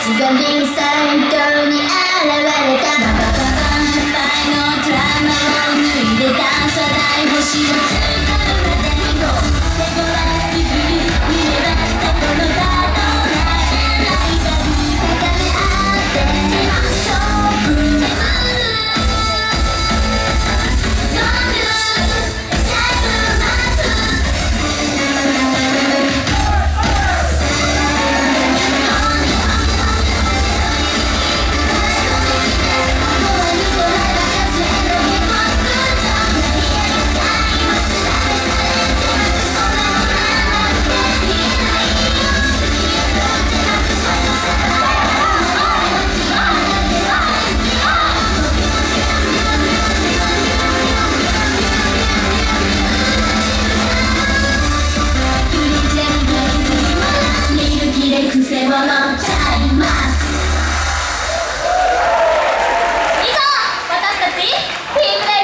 ちがリサイトに現れたババババン前のドラマを脱いでた初代星を作るまでにも手ごわすぎる見ればそこのバトルライバル高め合って勝負するくせ者チャイマックス。以上、私たちティーム